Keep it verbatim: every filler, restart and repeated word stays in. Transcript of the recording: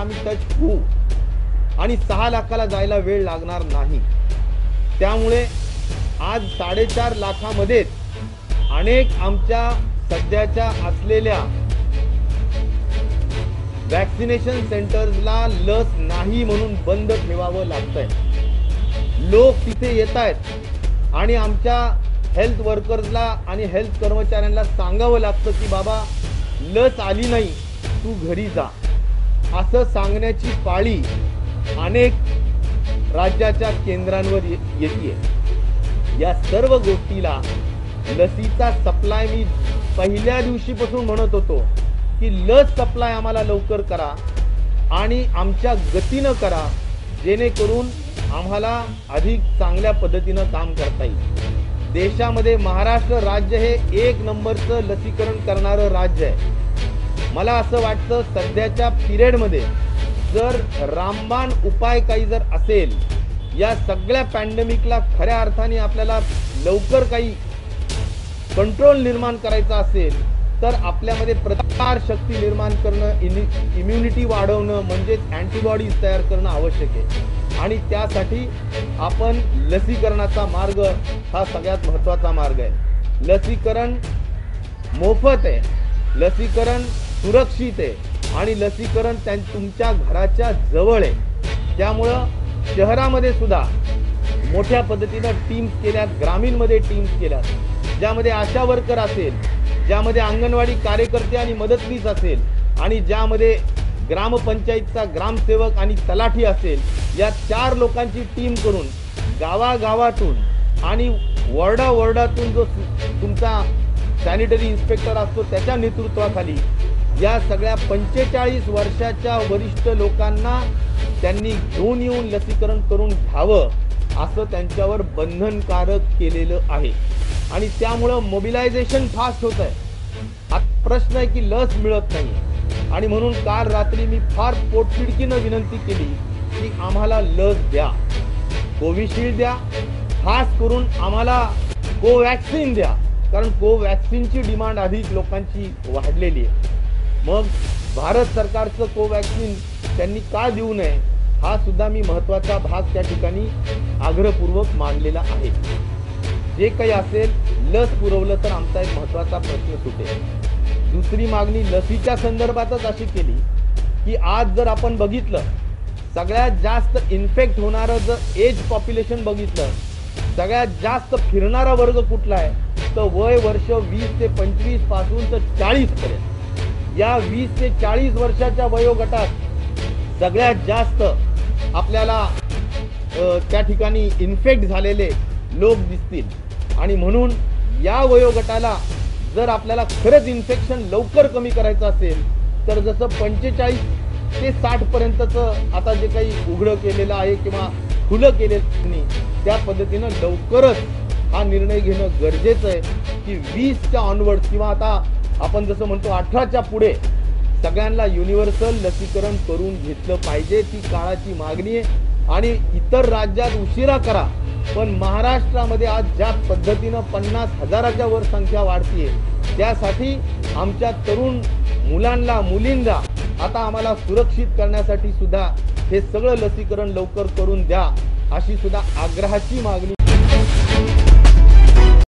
आम्ही टच होऊ आणि सहा लाखाला जायला वेळ लागणार नाही। त्यामुळे आज साडेचार लाखामध्ये अनेक आमच्या सध्याच्या असलेल्या वॅक्सिनेशन सेंटर्सला लस नाही म्हणून बंद ठेवावं लागतंय। लोक तिथे येत आहेत आणि आमच्या हेल्थ वर्कर्सला आणि हेल्थ कर्मचाऱ्यांना सांगावं लागतं की बाबा लस आली नाही, तू घरी जा, असं सांगण्याची पाळी अनेक राज्याच्या केंद्रांवर येते। या सर्व गोष्टीला लसीचा सप्लाय मी पहिल्या दिवशीपासून म्हणत होतो की लस सप्लाय आम्हाला लवकर करा आणि आमच्या गतीनं करा, जेणेकरून आम्हाला अधिक चांगल्या पद्धतीनं काम करता येईल। देशामध्ये महाराष्ट्र राज्य हे एक नंबरचं लसीकरण करणारं राज्य आहे। मला असं वाटतं सध्याच्या पिरियडमध्ये जर रामबाण उपाय काही जर असेल, या सगळ्या पॅन्डेमिकला खऱ्या अर्थाने आपल्याला लवकर काही कंट्रोल निर्माण करायचा असेल तर आपल्यामध्ये प्रतिकार शक्ती निर्माण करणं, इम्युनिटी वाढवणं म्हणजेच अँटीबॉडीज तयार करणं आवश्यक आहे। आणि त्यासाठी आपण लसीकरणाचा मार्ग हा सगळ्यात महत्त्वाचा मार्ग आहे। लसीकरण मोफत आहे, लसीकरण सुरक्षित आहे आणि लसीकरण त्या तुमच्या घराच्या जवळ आहे। त्यामुळं शहरामध्ये सुद्धा मोठ्या पद्धतीनं टीम्स केल्यात, ग्रामीणमध्ये टीम्स केल्यात, ज्यामध्ये आशा वर्कर असेल, ज्यामध्ये अंगणवाडी कार्यकर्ते आणि मदतनीस असेल आणि ज्यामध्ये ग्रामपंचायतचा ग्रामसेवक आणि तलाठी असेल, या चार लोकांची टीम करून गावागावातून आणि वॉर्डा वॉर्डातून जो तुमचा सॅनिटरी इन्स्पेक्टर असतो त्याच्या नेतृत्वाखाली या सगळ्या पंचेचाळीस वर्षाच्या वरिष्ठ लोकांना त्यांनी घेऊन येऊन लसीकरण करून घ्यावं असं त्यांच्यावर बंधनकारक केलेलं आहे। आणि त्यामुळं मोबिलायझेशन फास्ट होत आहे। हा प्रश्न आहे की लस मिळत नाही आणि म्हणून काल रात्री मी फार पोटतिडकीनं विनंती केली की आम्हाला लस द्या, कोविशिल्ड द्या, खास करून आम्हाला कोवॅक्सिन द्या, कारण कोवॅक्सिनची डिमांड अधिक लोकांची वाढलेली आहे। मग भारत सरकारचं कोवॅक्सिन त्यांनी का देऊ नये हा सुद्धा मी महत्त्वाचा भाग त्या ठिकाणी आग्रहपूर्वक मांडलेला आहे। जे काही असेल लस पुरवलं तर आमचा एक महत्त्वाचा प्रश्न सुटेल। दुसरी मागणी लसीच्या संदर्भातच अशी केली की आज जर आपण बघितलं सगळ्यात जास्त इन्फेक्ट होणारं जर एज पॉप्युलेशन बघितलं, सगळ्यात जास्त फिरणारा वर्ग कुठला आहे तर वय वर्ष वीस ते पंचवीस पासून तर चाळीस पर्यंत। या वीस ते चाळीस वर्षाच्या वयोगटात सगळ्यात जास्त आपल्याला त्या ठिकाणी इन्फेक्ट झालेले लोक दिसतील आणि म्हणून या वयोगटाला जर आपल्याला खरंच इन्फेक्शन लवकर कमी करायचं असेल तर जसं पंचेचाळीस ते साठ पर्यंतचं आता जे काही उघडं केलेलं आहे किंवा खुलं केलेलं नाही त्या पद्धतीनं लवकरच हा निर्णय घेणं गरजेचं आहे की वीसच्या ऑनवर्ड्स किंवा आता आपण जसं म्हणतो अठराच्या पुढे सगळ्यांना युनिव्हर्सल लसीकरण करून घेतलं पाहिजे। ती काळाची मागणी आहे आणि इतर राज्यात उशिरा करा, पण महाराष्ट्रामध्ये आज ज्या पद्धतीनं पन्नास हजाराच्या वर संख्या वाढतीये त्यासाठी आमच्या तरुण मुलांना मुलींना आता आम्हाला सुरक्षित करण्यासाठी सुद्धा हे सगळं लसीकरण लवकर करून द्या अशी सुद्धा आग्रहाची मागणी